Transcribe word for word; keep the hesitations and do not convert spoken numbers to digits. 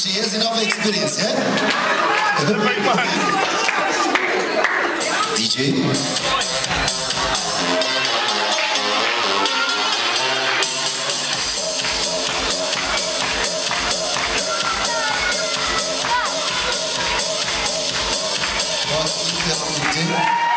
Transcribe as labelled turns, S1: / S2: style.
S1: She has enough experience, yeah? D J? Bak, ilk devam etti.